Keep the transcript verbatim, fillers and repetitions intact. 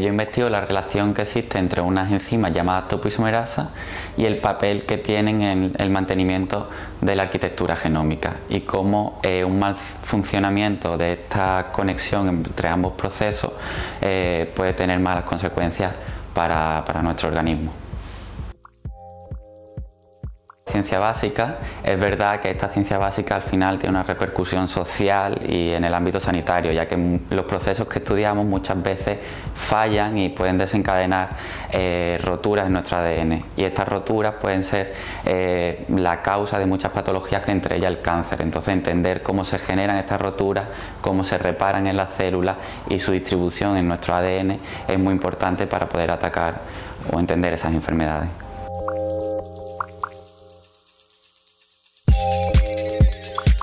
yo investigo la relación que existe entre unas enzimas llamadas topoisomerasa y el papel que tienen en el mantenimiento de la arquitectura genómica y cómo eh, un mal funcionamiento de esta conexión entre ambos procesos eh, puede tener malas consecuencias para, para nuestro organismo. Ciencia básica, es verdad que esta ciencia básica al final tiene una repercusión social y en el ámbito sanitario, ya que los procesos que estudiamos muchas veces fallan y pueden desencadenar eh, roturas en nuestro A D N, y estas roturas pueden ser eh, la causa de muchas patologías, que entre ellas el cáncer. Entonces, entender cómo se generan estas roturas, cómo se reparan en las células y su distribución en nuestro A D N es muy importante para poder atacar o entender esas enfermedades.